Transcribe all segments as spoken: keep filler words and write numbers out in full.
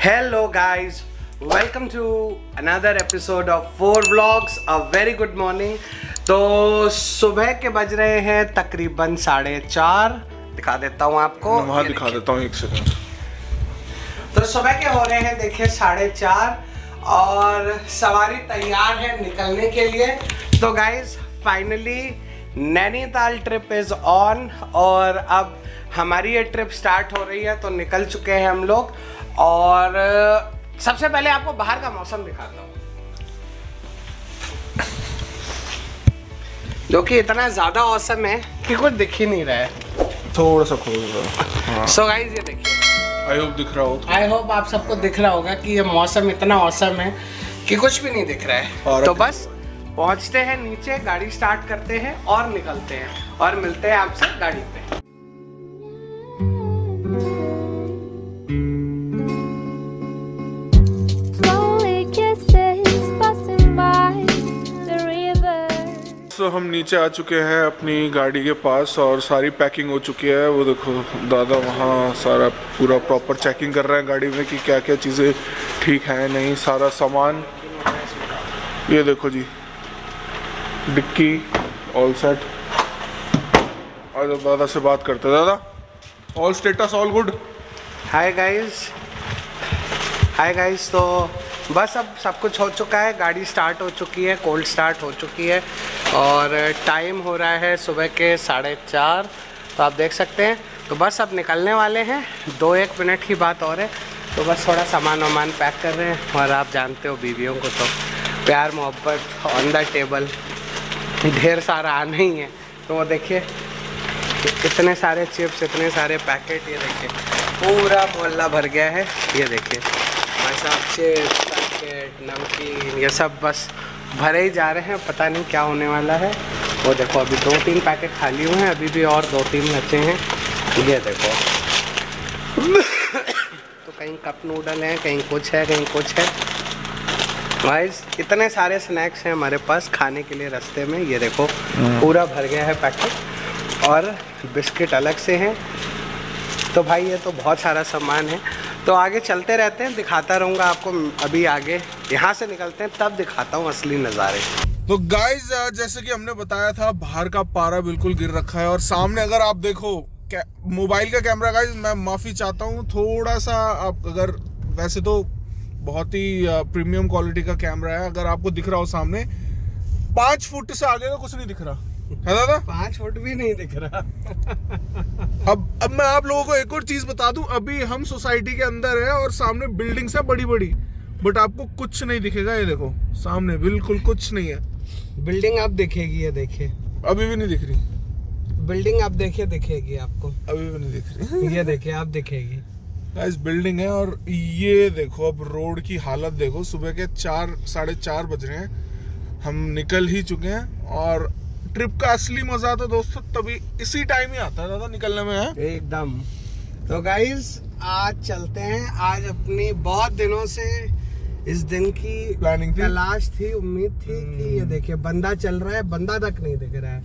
Hello guys, welcome to another episode of four vlogs. A very good morning. तो सुबह के बज रहे हैं तकरीबन साढ़े चार। दिखा देता हूँ आपको, वहाँ दिखा देता हूँ एक सेकंड। तो सुबह के हो रहे हैं देखिए साढ़े चार और सवारी तैयार है निकलने के लिए। तो guys finally Nainital trip is on और अब हमारी ये ट्रिप स्टार्ट हो रही है। तो निकल चुके हैं हम लोग और सबसे पहले आपको बाहर का मौसम दिखाता हूँ जो कि इतना ज़्यादा औसम है कि कुछ दिख ही नहीं रहा है। थोड़ा सा खोल रहा। सो गाइज ये देखिए, आई होप दिख रहा हो। आई होप आप सबको दिख रहा होगा कि ये मौसम इतना औसम है कि कुछ भी नहीं दिख रहा है। तो बस पहुंचते हैं नीचे, गाड़ी स्टार्ट करते हैं और निकलते हैं और मिलते हैं आपसे गाड़ी पे। तो हम नीचे आ चुके हैं अपनी गाड़ी के पास और सारी पैकिंग हो चुकी है। वो देखो दादा वहाँ सारा पूरा प्रॉपर चेकिंग कर रहे हैं गाड़ी में कि क्या क्या चीज़ें ठीक है नहीं। सारा सामान ये देखो जी, डिक्की ऑल सेट। और दादा से बात करते हैं। दादा all status all good? Hi guys, hi guys. तो बस अब सब कुछ हो चुका है, गाड़ी स्टार्ट हो चुकी है, कोल्ड स्टार्ट हो चुकी है और टाइम हो रहा है सुबह के साढ़े चार। तो आप देख सकते हैं। तो बस अब निकलने वाले हैं, दो एक मिनट की बात और है। तो बस थोड़ा सामान वामान पैक कर रहे हैं और आप जानते हो बीवियों को तो प्यार मोहब्बत ऑन द टेबल ढेर सारा आना ही है। तो वो देखिए इतने सारे चिप्स, इतने सारे पैकेट, ये देखिए पूरा मोहल्ला भर गया है। ये देखिए भाई साहब, चिप्स पैकेट, नमकीन, ये सब बस भरे ही जा रहे हैं। पता नहीं क्या होने वाला है। वो देखो अभी दो तीन पैकेट खाली हुए हैं, अभी भी और दो तीन बचे हैं। ये देखो तो कहीं कप नूडल हैं, कहीं कुछ है, कहीं कुछ है। गाइस इतने सारे स्नैक्स हैं हमारे पास खाने के लिए रास्ते में। ये देखो पूरा भर गया है पैकेट और बिस्किट अलग से हैं। तो भाई ये तो बहुत सारा सामान है। तो आगे चलते रहते हैं, दिखाता रहूँगा आपको। अभी आगे यहाँ से निकलते हैं तब दिखाता हूँ असली नज़ारे। तो गाइज जैसे कि हमने बताया था, बाहर का पारा बिल्कुल गिर रखा है और सामने अगर आप देखो मोबाइल का कैमरा, गाइज मैं माफ़ी चाहता हूँ थोड़ा सा। आप अगर वैसे तो बहुत ही प्रीमियम क्वालिटी का कैमरा है, अगर आपको दिख रहा हो सामने पाँच फुट से आगे का कुछ नहीं दिख रहा है दादा। पाँच फुट भी नहीं दिख रहा। अब अब मैं आप लोगों को एक और चीज बता दूं, अभी हम सोसाइटी के अंदर है और सामने बिल्डिंग्स है बड़ी बड़ी, बट आपको कुछ नहीं दिखेगा। ये देखो सामने बिल्कुल कुछ नहीं है। बिल्डिंग आप दिखेगी, ये देखिए अभी भी नहीं दिख रही। बिल्डिंग आप देखिए दिखेगी आपको, अभी भी नहीं दिख रही। ये देखिए आप दिखेगी। गाइस बिल्डिंग है और ये देखो अब रोड की हालत देखो। सुबह के चार साढ़े चार बज रहे हैं, हम निकल ही चुके हैं और ट्रिप का असली मजा तो दोस्तों तभी इसी टाइम ही आता है दादा, निकलने में है एकदम। तो गाइस आज चलते हैं। आज अपनी बहुत दिनों से इस दिन की प्लानिंग थी, तलाश थी, उम्मीद थी कि ये देखिए बंदा चल रहा है, बंदा तक नहीं दिख रहा है।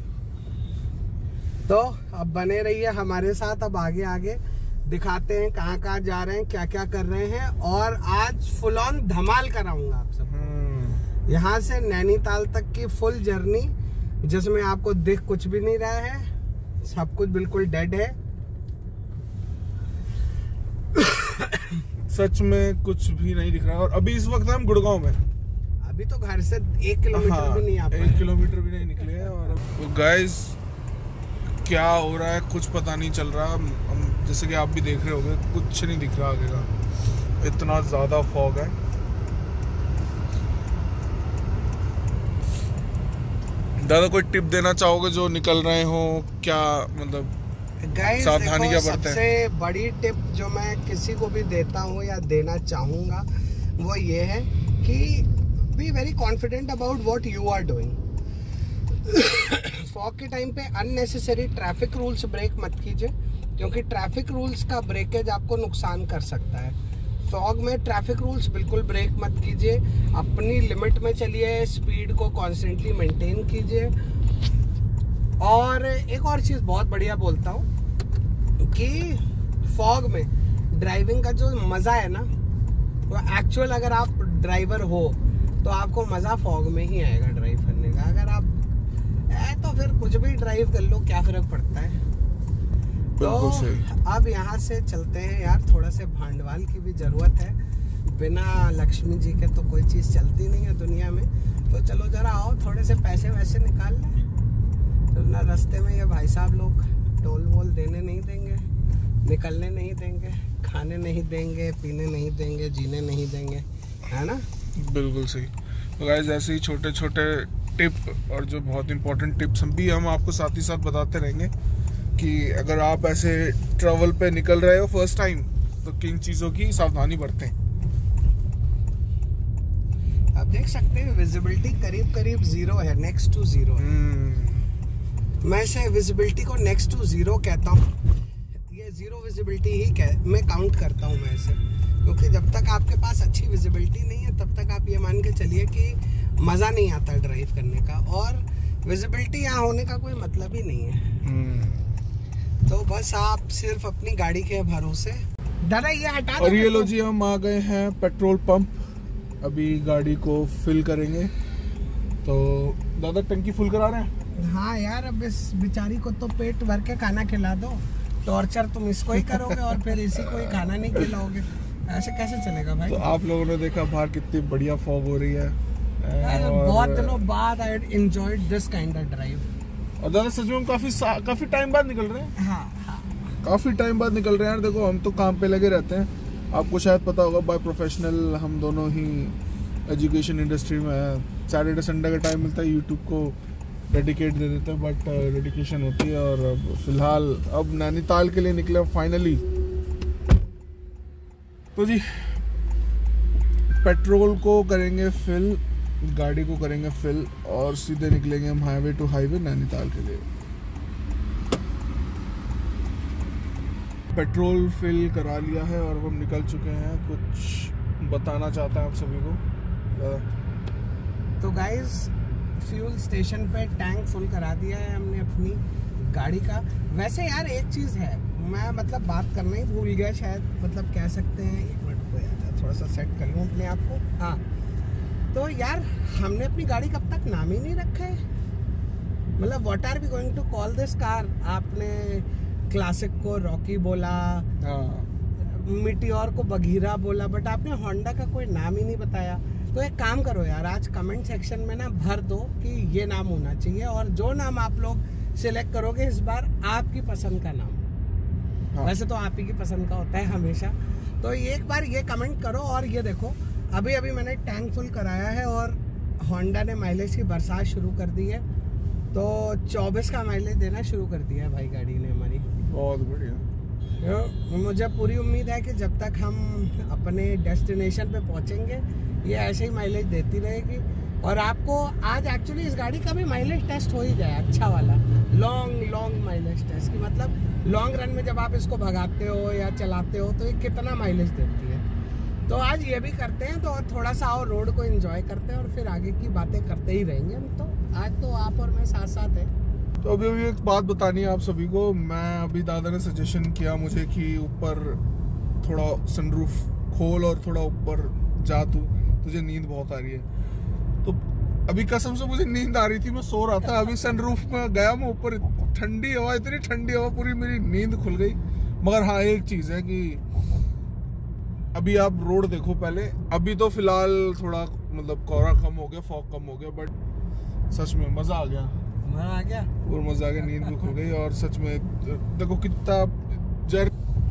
तो अब बने रहिए हमारे साथ। अब आगे आगे दिखाते हैं कहाँ कहाँ जा रहे हैं, क्या क्या कर रहे हैं और आज फुल ऑन धमाल कराऊंगा आप सबको। यहाँ से नैनीताल तक की फुल जर्नी जिसमें आपको दिख कुछ भी नहीं रहा है, सब कुछ बिल्कुल डेड है। सच में कुछ भी नहीं दिख रहा। और अभी इस वक्त हम गुड़गांव में, अभी तो घर से एक किलोमीटर हाँ, भी नहीं आ पाए। एक किलोमीटर भी नहीं निकले हैं। और तो गाइस क्या हो रहा है कुछ पता नहीं चल रहा। हम जैसे कि आप भी देख रहे होंगे कुछ नहीं दिख रहा आगे का, इतना ज्यादा फॉग है। दादा कोई टिप देना चाहोगे जो निकल रहे हो, क्या मतलब गाइस सावधानी क्या बरतें? सबसे बड़ी टिप जो मैं किसी को भी देता हूँ या देना चाहूँगा वो ये है कि be very confident about what you are doing. Fog के टाइम पे अननेसेसरी ट्रैफिक रूल्स ब्रेक मत कीजिए, क्योंकि ट्रैफिक रूल्स का ब्रेकेज आपको नुकसान कर सकता है। फॉग में ट्रैफिक रूल्स बिल्कुल ब्रेक मत कीजिए, अपनी लिमिट में चलिए, स्पीड को कॉन्स्टेंटली मेंटेन कीजिए। और एक और चीज़ बहुत बढ़िया बोलता हूँ कि फॉग में ड्राइविंग का जो मज़ा है ना तो एक्चुअल अगर आप ड्राइवर हो तो आपको मज़ा फॉग में ही आएगा ड्राइव करने का। अगर आप है तो फिर कुछ भी ड्राइव कर लो, क्या फ़र्क पड़ता है। तो अब यहाँ से चलते हैं यार, थोड़ा से भांडवाल की भी ज़रूरत है। बिना लक्ष्मी जी के तो कोई चीज़ चलती नहीं है दुनिया में। तो चलो ज़रा आओ, थोड़े से पैसे वैसे निकाल लें। तो ना रास्ते में ये भाई साहब लोग टोल वोल देने नहीं देंगे, निकलने नहीं देंगे, खाने नहीं देंगे, पीने नहीं देंगे, जीने नहीं देंगे, है ना। बिल्कुल सही। तो गाइस ऐसे ही छोटे छोटे टिप और जो बहुत इंपॉर्टेंट टिप्स हम भी हम आपको साथ ही साथ बताते रहेंगे कि अगर आप ऐसे ट्रैवल पे निकल रहे हो फर्स्ट टाइम तो किन चीज़ों की सावधानी बरतें। आप देख सकते हैं विजिबिलिटी करीब करीब जीरो है, नेक्स्ट टू जीरो है। मैं इसे विजिबिलिटी को नेक्स्ट टू जीरो कहता हूँ। ये जीरो विजिबिलिटी ही कह मैं काउंट करता हूँ मैं इसे, क्योंकि जब तक आपके पास अच्छी विजिबिलिटी नहीं है तब तक आप ये मान के चलिए कि मज़ा नहीं आता ड्राइव करने का। और विजिबिलिटी यहाँ होने का कोई मतलब ही नहीं है। तो बस आप सिर्फ अपनी गाड़ी के भरोसे। दादा ये हटा दो। और ये लो जी, हम आ गए हैं पेट्रोल पंप। अभी गाड़ी को फिल करेंगे। तो दादा टंकी फुल करा रहे हैं? हाँ यार, अब इस बेचारी को तो पेट भर के खाना खिला दो। टॉर्चर तुम इसको ही करोगे और फिर इसी को ही खाना नहीं खिलाओगे, ऐसे कैसे चलेगा भाई। तो आप लोगों ने देखा बाहर कितनी बढ़िया फॉग हो रही है। बहुत दिनों बाद I enjoyed this kind of drive. और दादा सच में हम काफी काफी टाइम बाद निकल रहे हैं। हाँ, हाँ। काफी टाइम बाद निकल रहे हैं यार। देखो हम तो काम पे लगे रहते हैं, आपको शायद पता होगा बाय प्रोफेशनल हम दोनों ही एजुकेशन इंडस्ट्री में है। सैटरडे संडे का टाइम मिलता है यूट्यूब को डेडिकेट दे देते हैं, बट डेडिकेशन होती है। और अब फिलहाल अब नैनीताल के लिए निकले फाइनली। तो जी पेट्रोल को करेंगे फिल, गाड़ी को करेंगे फिल और सीधे निकलेंगे हम हाईवे टू हाईवे नैनीताल के लिए। पेट्रोल फिल करा लिया है और हम निकल चुके हैं। कुछ बताना चाहता है आप सभी को? तो गाइस फ्यूल स्टेशन पे टैंक फुल करा दिया है हमने अपनी गाड़ी का। वैसे यार एक चीज़ है, मैं मतलब बात करना ही भूल गया शायद, मतलब कह सकते हैं। एक मिनट को यार थोड़ा सा सेट कर लूँ अपने आप को। हाँ, तो यार हमने अपनी गाड़ी कब तक नाम ही नहीं रखा है। मतलब what are we going to call this car. आपने क्लासिक को रॉकी बोला, मीटियोर को बघीरा बोला, बट आपने होंडा का कोई नाम ही नहीं बताया। तो एक काम करो यार, आज कमेंट सेक्शन में ना भर दो कि ये नाम होना चाहिए, और जो नाम आप लोग सिलेक्ट करोगे इस बार आपकी पसंद का नाम। हाँ। वैसे तो आप ही की पसंद का होता है हमेशा। तो एक बार ये कमेंट करो। और ये देखो अभी अभी मैंने टैंक फुल कराया है और होंडा ने माइलेज की बरसात शुरू कर दी है। तो चौबीस का माइलेज देना शुरू कर दिया है भाई गाड़ी ने हमारी। बहुत बढ़िया। मुझे पूरी उम्मीद है कि जब तक हम अपने डेस्टिनेशन पे पहुंचेंगे ये ऐसे ही माइलेज देती रहेगी। और आपको आज एक्चुअली इस गाड़ी का भी माइलेज टेस्ट हो ही जाए, अच्छा वाला लॉन्ग लॉन्ग माइलेज टेस्ट की। मतलब लॉन्ग रन में जब आप इसको भगाते हो या चलाते हो तो ये कितना माइलेज देती है। तो आज ये भी करते हैं, तो थोड़ा सा और रोड को एंजॉय करते हैं और फिर आगे की बातें करते ही रहेंगे हम। तो आज तो आप और मैं साथ साथ हैं। तो अभी अभी एक बात बतानी है आप सभी को। मैं अभी दादा ने सजेशन किया मुझे कि ऊपर थोड़ा सनरूफ खोल और थोड़ा ऊपर जा, तू तुझे नींद बहुत आ रही है। तो अभी कसम से मुझे नींद आ रही थी, मैं सो रहा था। अभी सनरूफ में गया मैं ऊपर, ठंडी हवा, इतनी ठंडी हवा, पूरी मेरी नींद खुल गई। मगर हाँ एक चीज है कि अभी आप रोड देखो पहले। अभी तो फिलहाल थोड़ा मतलब कोहरा कम हो गया, फॉग कम हो गया, बट सच में मजा आ गया। मजा आ गया और मजा आ गया, नींद भी खुल गई। और सच में देखो कितना जर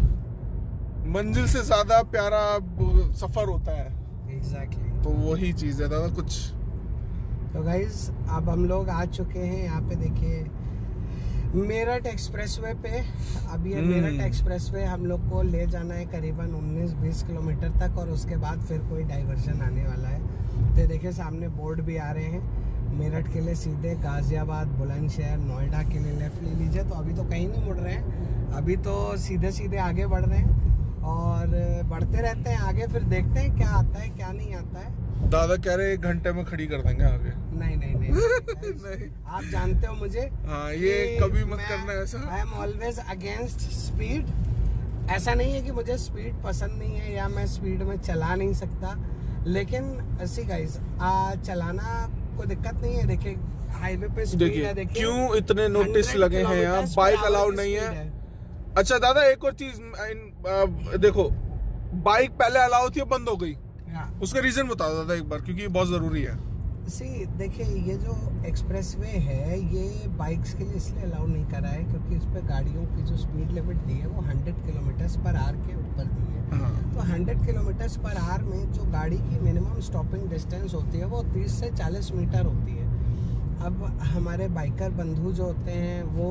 मंजिल से ज्यादा प्यारा सफर होता है। Exactly exactly. तो वही चीज है दादा कुछ। तो गाइज अब हम लोग आ चुके हैं यहाँ पे, देखिए मेरठ एक्सप्रेसवे पे। अब ये मेरठ एक्सप्रेसवे हम लोग को ले जाना है करीबन उन्नीस बीस किलोमीटर तक, और उसके बाद फिर कोई डाइवर्जन आने वाला है। तो देखिए सामने बोर्ड भी आ रहे हैं, मेरठ के लिए सीधे, गाजियाबाद, बुलंदशहर, नोएडा के लिए लेफ्ट ले लीजिए। तो अभी तो कहीं नहीं मुड़ रहे हैं, अभी तो सीधे सीधे आगे बढ़ रहे हैं और बढ़ते रहते हैं आगे, फिर देखते हैं क्या आता है क्या नहीं आता है। दादा कह रहे एक घंटे में खड़ी कर देंगे आगे। नहीं नहीं नहीं, नहीं, नहीं। आप जानते हो मुझे। हाँ, ये कभी मत करना ऐसा। I am always against speed ऐसा नहीं है कि मुझे स्पीड पसंद नहीं है या मैं स्पीड में चला नहीं सकता, लेकिन ऐसी गाइस चलाना कोई दिक्कत नहीं है। देखिए हाईवे पे स्पीड है, देखिए क्यों इतने नोटिस लगे हैं यहाँ, बाइक अलाउड नहीं है। अच्छा दादा एक और चीज देखो, बाइक पहले अलाउ थी बंद हो गई, उसका रीजन बताओ दादा एक बार, क्योंकि ये बहुत जरूरी है। सी देखिए ये जो एक्सप्रेसवे है ये बाइक्स के लिए इसलिए अलाउ नहीं करा है क्योंकि इस पे गाड़ियों की जो स्पीड लिमिट दी है वो हंड्रेड किलोमीटर पर आवर के ऊपर दी है। हाँ। तो हंड्रेड किलोमीटर पर आवर में जो गाड़ी की मिनिमम स्टॉपिंग डिस्टेंस होती है वो तीस से चालीस मीटर होती है। अब हमारे बाइकर बंधु जो होते हैं वो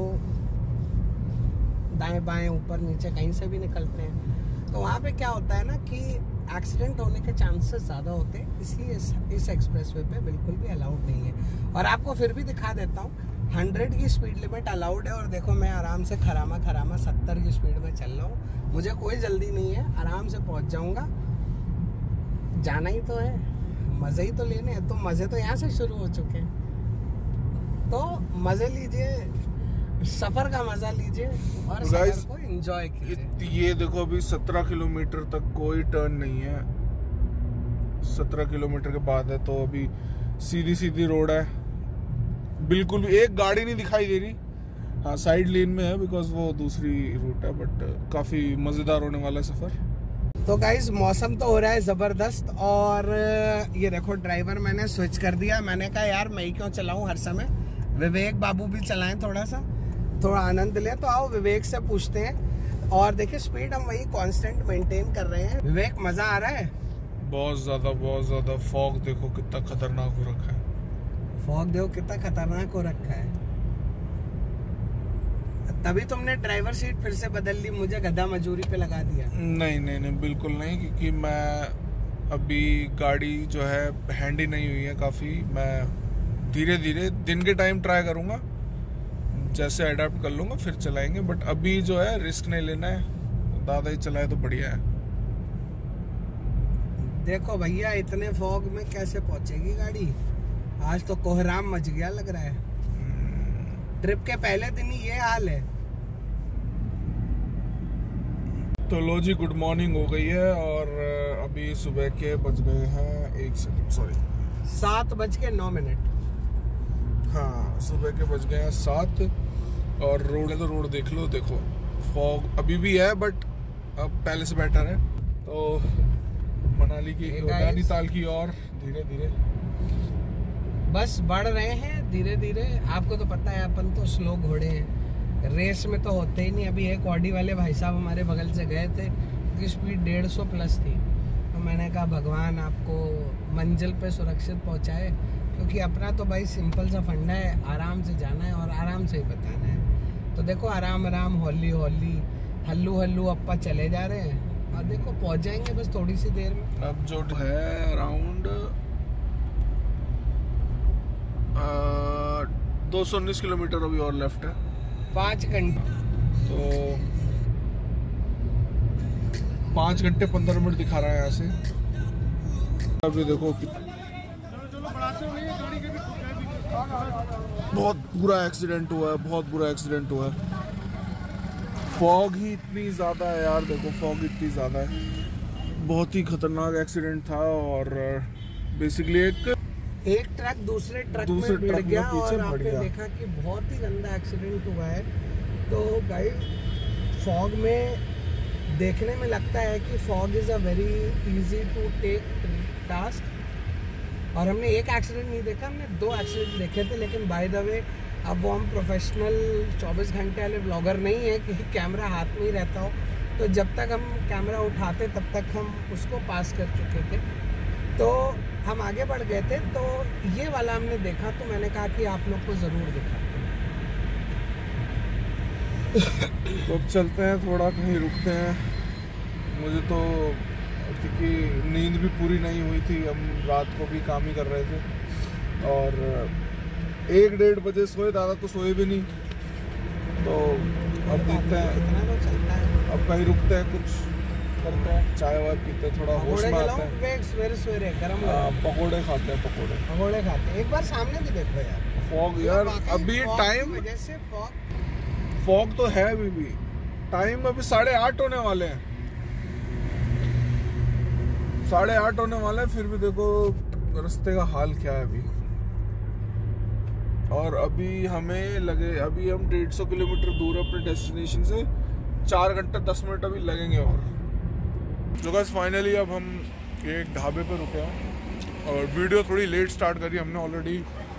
दाएं बाएं ऊपर नीचे कहीं से भी निकलते हैं, तो वहाँ पे क्या होता है ना कि एक्सीडेंट होने के चांसेस ज़्यादा होते हैं, इसलिए इस, इस एक्सप्रेसवे पे बिल्कुल भी अलाउड नहीं है। और आपको फिर भी दिखा देता हूँ, हंड्रेड की स्पीड लिमिट अलाउड है और देखो मैं आराम से खरामा खरामा सत्तर की स्पीड में चल रहा हूँ, मुझे कोई जल्दी नहीं है, आराम से पहुँच जाऊँगा। जाना ही तो है, मज़े ही तो लेने हैं, तो मज़े तो यहाँ से शुरू हो चुके हैं, तो मज़े लीजिए, सफर का मजा लीजिए और सफर को एंजॉय कीजिए। ये देखो अभी सत्रह किलोमीटर तक कोई टर्न नहीं है, सत्रह किलोमीटर के बाद है, तो अभी सीधी सीधी रोड है, बिल्कुल भी एक गाड़ी नहीं दिखाई दे रही। हाँ साइड लेन में है बिकॉज वो दूसरी रूट है, बट काफी मजेदार होने वाला है सफर। तो गाइस मौसम तो हो रहा है जबरदस्त और ये देखो ड्राइवर मैंने स्विच कर दिया, मैंने कहा यार मैं ही क्यों चलाऊं हर समय, विवेक बाबू भी चलाएं, थोड़ा सा थोड़ा आनंद लें। तो आओ विवेक से पूछते हैं। और देखिए स्पीड हम वही कांस्टेंट मेंटेन कर रहे हैं। विवेक मजा आ रहा है? बहुत ज्यादा बहुत ज्यादा। फॉग देखो कितना खतरनाक हो रखा है, फॉग देखो कितना खतरनाक हो रखा है। तभी तुमने ड्राइवर सीट फिर से बदल ली, मुझे गधा मजूरी पे लगा दिया। नहीं नहीं नहीं बिल्कुल नहीं, क्योंकि मैं अभी गाड़ी जो है हैंडी नहीं हुई है काफी, मैं धीरे धीरे दिन के टाइम ट्राई करूंगा, जैसे अडेप्ट कर लूंगा फिर चलाएंगे, बट अभी जो है रिस्क नहीं लेना है, दादा ही चलाए तो बढ़िया है। देखो भैया इतने फॉग में कैसे पहुंचेगी गाड़ी, आज तो कोहराम मच गया लग रहा है। ट्रिप के पहले दिन ही ये हाल है। तो लो जी गुड मॉर्निंग हो गई है और अभी सुबह के बज गए हैं एक सेकंड सॉरी सात बज के नौ मिनट हाँ सुबह के बज गए हैं सात और रोड है तो रोड देख लो, देखो फॉग अभी भी है बट अब पहले से बेटर है। तो मनाली की नैनीताल की और धीरे धीरे बस बढ़ रहे हैं धीरे धीरे। आपको तो पता है अपन तो स्लो घोड़े हैं, रेस में तो होते ही नहीं। अभी एक ऑडी वाले भाई साहब हमारे बगल से गए थे, उसकी स्पीड डेढ़ सौ प्लस थी, तो मैंने कहा भगवान आपको मंजिल पे सुरक्षित पहुंचाए, क्योंकि अपना तो भाई सिंपल सा फंडा है, आराम से जाना है और आराम से ही बताना है। तो देखो आराम आराम हौली हौली हल्लू हल्लू अप्पा चले जा रहे हैं और देखो पहुंच जाएंगे बस थोड़ी सी देर में। अब जो है अराउंड दो सौ उन्नीस किलोमीटर अभी और लेफ्ट है, पाँच घंटे तो पाँच घंटे पंद्रह मिनट दिखा रहा है यहाँ से। अभी देखो बहुत बुरा एक्सीडेंट हुआ है, बहुत बुरा एक्सीडेंट हुआ है। फॉग ही इतनी ज़्यादा है यार, देखो फॉग इतनी ज़्यादा है, बहुत ही खतरनाक एक्सीडेंट था। और बेसिकली एक एक ट्रक दूसरे ट्रक दूसरे में भिड़ गया और आपने गया। देखा कि बहुत ही गंदा एक्सीडेंट हुआ है। तो भाई फॉग में देखने में लगता है कि fog is a very easy to take task, और हमने एक एक्सीडेंट नहीं देखा, हमने दो एक्सीडेंट देखे थे। लेकिन बाय द वे अब वो हम प्रोफेशनल चौबीस घंटे वाले ब्लॉगर नहीं है कि कैमरा हाथ में ही रहता हो, तो जब तक हम कैमरा उठाते तब तक हम उसको पास कर चुके थे। तो हम आगे बढ़ गए थे, तो ये वाला हमने देखा, तो मैंने कहा कि आप लोग को ज़रूर दिखाते हैं। तो अब चलते हैं, थोड़ा कहीं रुकते हैं। मुझे तो क्योंकि नींद भी पूरी नहीं हुई थी, हम रात को भी काम ही कर रहे थे और एक डेढ़ बजे सोए, दादा तो सोए भी नहीं। तो अब देखते हैं, इतना तो चलता है। अब कहीं रुकते हैं, कुछ करते हैं, चाय वाय पीते हैं, थोड़ा होश में आते हैं। सवेरे सवेरे गरम पकोड़े खाते हैं, पकोड़े पकोड़े खाते हैं। एक बार सामने भी देखो यार फॉग यार, अभी टाइम वजह से फॉग फॉग तो है अभी भी, टाइम अभी साढ़े आठ होने वाले हैं, साढ़े आठ होने वाले हैं, फिर भी देखो रास्ते का हाल क्या है अभी। और अभी हमें लगे, अभी हम डेढ़ सौ किलोमीटर दूर है अपने डेस्टिनेशन से, चार घंटे दस मिनट अभी लगेंगे। और तो गाइस फाइनली अब हम एक ढाबे पर रुके हैं और वीडियो थोड़ी लेट स्टार्ट करी हमने। ऑलरेडी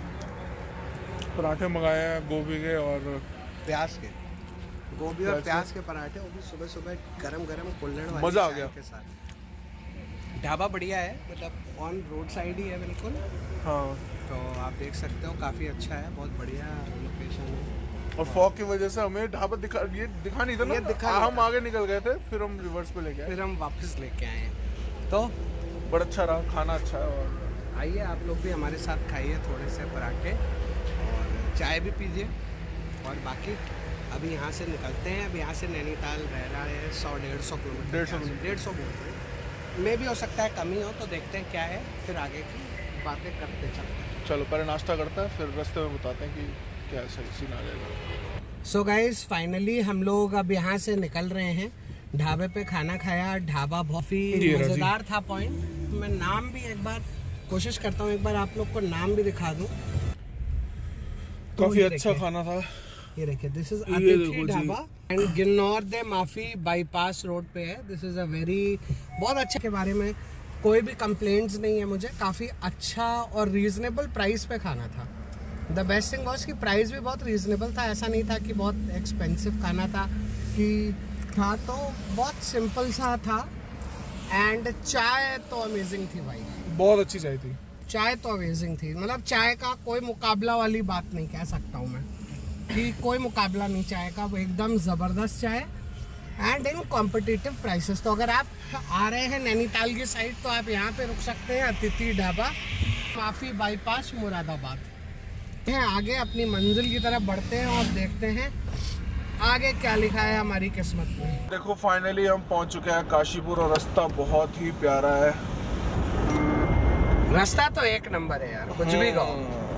पराठे मंगाए हैं गोभी के और प्याज के, गोभी और प्याज के पराठे, वो भी सुबह सुबह गरम गरम कुल्हड़ वाली मजा आ गया के साथ। ढाबा बढ़िया है, मतलब ऑन रोड साइड ही है बिल्कुल। हाँ, तो आप देख सकते हो काफ़ी अच्छा है, बहुत बढ़िया लोकेशन है। और फॉग की वजह से हमें ढाबा दिखा ये दिखा नहीं था ना, दिखा हम आगे निकल गए थे, फिर हम रिवर्स पे लेके आए, फिर हम वापस लेके आए हैं। तो बड़ा अच्छा रहा, खाना अच्छा है। और आइए आप लोग भी हमारे साथ खाइए थोड़े से पराठे और चाय भी पीजिए। और बाकी अभी यहाँ से निकलते हैं। अब यहाँ से नैनीताल रह रहा है सौ डेढ़ सौ किलोमीटर, डेढ़ सौ डेढ़ सौ बोल रहे हैं, मे भी हो सकता है कमी हो, तो देखते हैं क्या है, फिर आगे की बातें करते चलते हैं। चलो पहले नाश्ता करते हैं, फिर रास्ते में बताते हैं कि क्या सही सीन आ जाएगा। सो गाइस फाइनली हम लोग अब यहाँ से निकल रहे हैं। ढाबे पे खाना खाया, ढाबा बहुत ही मज़ेदार था। पॉइंट मैं नाम भी एक बार कोशिश करता हूँ, एक बार आप लोग को नाम भी दिखा दूँ। तो काफी अच्छा खाना था। ये देखिए, दिस इज अतिथि ढाबा एंड गिन्नौर दे माफी बाईपास रोड पे है। दिस इज अ वेरी, बहुत अच्छा, के बारे में कोई भी कंप्लेंट्स नहीं है मुझे। काफ़ी अच्छा और रीजनेबल प्राइस पे खाना था। द बेस्ट थिंग वॉज कि प्राइस भी बहुत रीजनेबल था, ऐसा नहीं था कि बहुत एक्सपेंसिव खाना था कि था, तो बहुत सिंपल सा था। एंड चाय तो अमेजिंग थी भाई, बहुत अच्छी चाय थी, चाय तो अमेजिंग थी। मतलब चाय का कोई मुकाबला वाली बात नहीं कह सकता हूँ मैं कि कोई मुकाबला नहीं चाय का, वो एकदम ज़बरदस्त चाय एंड इन कॉम्पिटिटिव प्राइसेस। तो अगर आप आ रहे हैं नैनीताल की साइड तो आप यहाँ पे रुक सकते हैं, अतिथि ढाबा, माफी बाईपास मुरादाबाद हैं। आगे अपनी मंजिल की तरफ बढ़ते हैं और देखते हैं आगे क्या लिखा है हमारी किस्मत में। देखो फाइनली हम पहुँच चुके हैं काशीपुर और रास्ता बहुत ही प्यारा है। रास्ता तो एक नंबर है यार, कुछ भी कहो,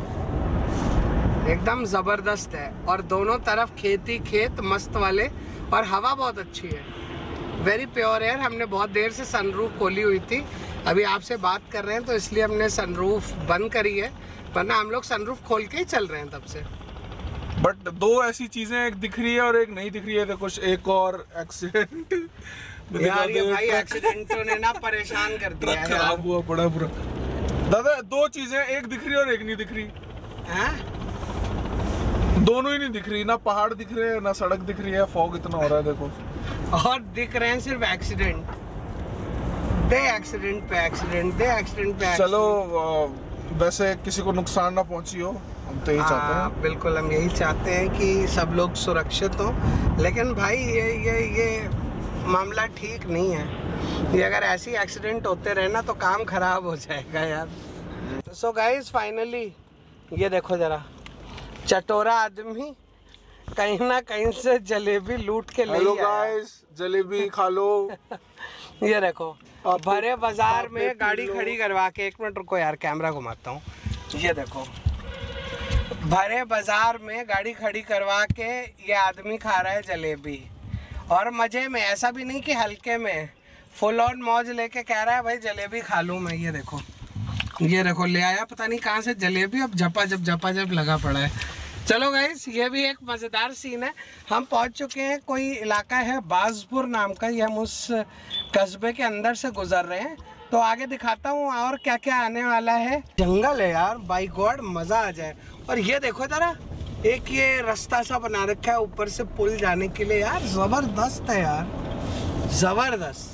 एकदम ज़बरदस्त है। और दोनों तरफ खेती खेत मस्त वाले, और हवा बहुत अच्छी है, वेरी प्योर एयर। हमने बहुत देर से सनरूफ खोली हुई थी, अभी आपसे बात कर रहे हैं तो इसलिए हमने सनरूफ बंद करी है, वरना हम लोग सनरूफ खोल के ही चल रहे हैं तब से। बट दो ऐसी चीजें, एक दिख रही है और एक नहीं दिख रही है। देखो एक और एक्सीडेंट यार, ये भाई एक्सीडेंटों ने ना परेशान कर दिया है, खराब हुआ बड़ा बुरा। दादा दो चीजें, एक दिख रही है और एक नहीं दिख रही है, दोनों ही नहीं दिख रही, ना पहाड़ दिख रहे हैं ना सड़क दिख रही है, फॉग इतना हो रहा है देखो। और दिख रहे हैं सिर्फ एक्सीडेंट, दे एक्सीडेंट पे एक्सीडेंट, दे एक्सीडेंट पे। चलो वैसे किसी को नुकसान ना पहुंची हो, हम तो यही चाहते हैं। बिल्कुल, हम यही चाहते हैं कि सब लोग सुरक्षित हो, लेकिन भाई ये ये ये मामला ठीक नहीं है। ये अगर ऐसे एक्सीडेंट होते रहे ना तो काम खराब हो जाएगा यार। सो गाइस फाइनली ये देखो जरा, चटोरा आदमी कहीं ना कहीं से जलेबी लूट के ले आया। हेलो गाइस, जलेबी खा लो। ये देखो, भरे बाजार में गाड़ी खड़ी करवा के, एक मिनट रुको यार, कैमरा घुमाता हूँ। ये देखो, भरे बाजार में गाड़ी खड़ी करवा के ये आदमी खा रहा है जलेबी, और मजे में, ऐसा भी नहीं कि हल्के में, फुल ऑन मौज लेके कह रहा है भाई जलेबी खा लूँ मैं। ये देखो, ये देखो ले आया पता नहीं कहाँ से जलेबी, अब झपा जब झपा जब लगा पड़ा है। चलो गाइस, ये भी एक मज़ेदार सीन है। हम पहुंच चुके हैं, कोई इलाका है बाजपुर नाम का, ये हम उस कस्बे के अंदर से गुजर रहे हैं, तो आगे दिखाता हूँ और क्या क्या आने वाला है। जंगल है यार, बाई गॉड मज़ा आ जाए। और ये देखो जरा, एक ये रास्ता सा बना रखा है ऊपर से पुल जाने के लिए, यार ज़बरदस्त है यार, ज़बरदस्त।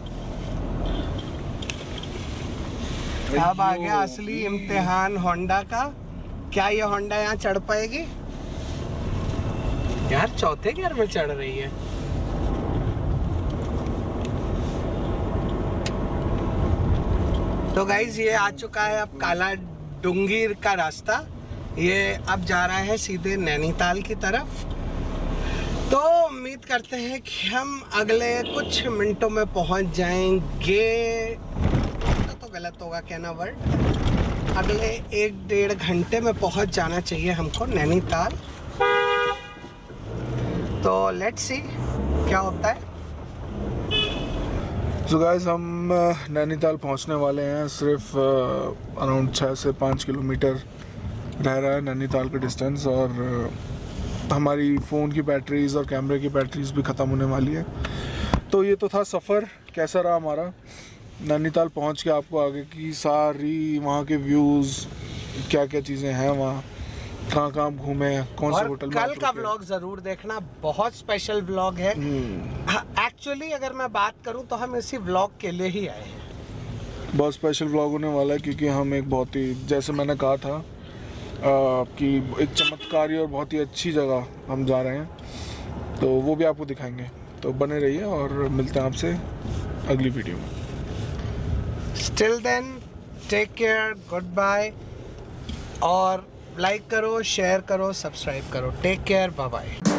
अब आ गया असली इम्तिहान होंडा का। क्या ये होंडा यहाँ चढ़ पाएगी यार? चौथे गियर में चढ़ रही है। तो गाइज ये आ चुका है अब काला डूंगीर का रास्ता, ये अब जा रहा है सीधे नैनीताल की तरफ। तो उम्मीद करते हैं कि हम अगले कुछ मिनटों में पहुंच जाएंगे, तो गलत होगा कहना वर्ड, अगले एक डेढ़ घंटे में पहुंच जाना चाहिए हमको नैनीताल। तो लेट्स सी क्या होता है? सो so गाइस हम नैनीताल पहुंचने वाले हैं, सिर्फ अराउंड छः से पाँच किलोमीटर रह रहा है नैनीताल का डिस्टेंस, और uh, हमारी फ़ोन की बैटरीज़ और कैमरे की बैटरीज़ भी ख़त्म होने वाली है। तो ये तो था सफ़र, कैसा रहा हमारा। नैनीताल पहुंच के आपको आगे की सारी वहाँ के व्यूज़, क्या क्या चीज़ें हैं वहाँ, कहाँ कहाँ घूमे, कौन से होटल में। कल का व्लॉग ज़रूर देखना, बहुत स्पेशल व्लॉग है। एक्चुअली अगर मैं बात करूं तो हम इसी व्लॉग के लिए ही आए हैं। बहुत स्पेशल व्लॉग होने वाला है, क्योंकि हम एक बहुत ही, जैसे मैंने कहा था आ, कि एक चमत्कारी और बहुत ही अच्छी जगह हम जा रहे हैं, तो वो भी आपको दिखाएंगे। तो बने रहिए और मिलते हैं आपसे अगली वीडियो में। Still then take care, good bye, और लाइक करो, शेयर करो, सब्सक्राइब करो। Take care, bye bye.